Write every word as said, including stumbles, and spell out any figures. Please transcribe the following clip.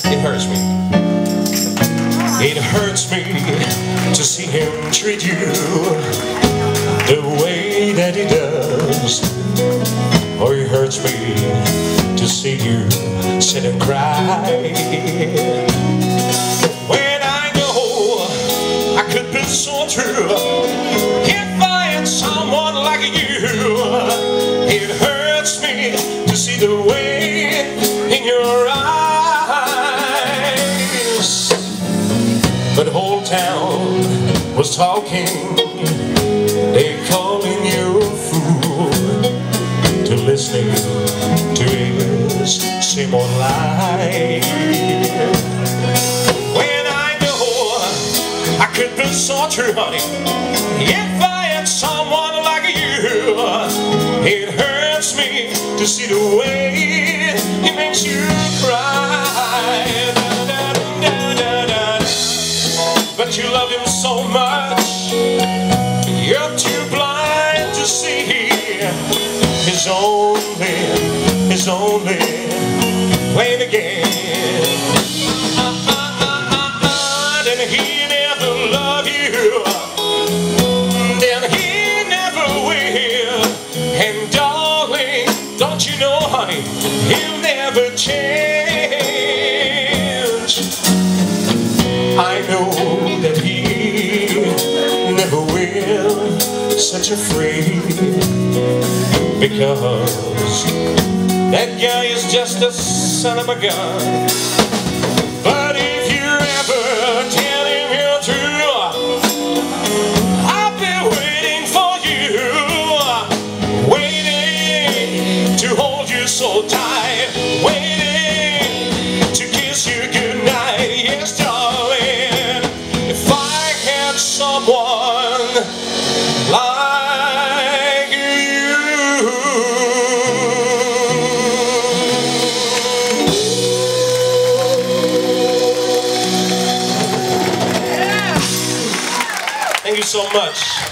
It hurts me. It hurts me to see him treat you the way that he does. Or it hurts me to see you sit and cry when I know I could be so true if I had someone like you. It hurts me to see the way in your eyes. But the whole town was talking, they calling you a fool to listening to his same old lie. When I know I could be so true, honey, if I had someone like you. It hurts me to see the way he makes you cry. Da, da, da, da, da. But you love him so much, you're too blind to see his only, his only playing again. Uh, uh, uh, uh, uh, then he never love you. Then he never will. And darling, don't you know, honey, he'll never change. I know that he never will set you free, because that guy is just a son of a gun. But if you ever tell him you're true, I'll be waiting for you, waiting to hold you so tight, waiting to kiss you goodnight. Yes, darling, if I had someone like you. Thank you so much.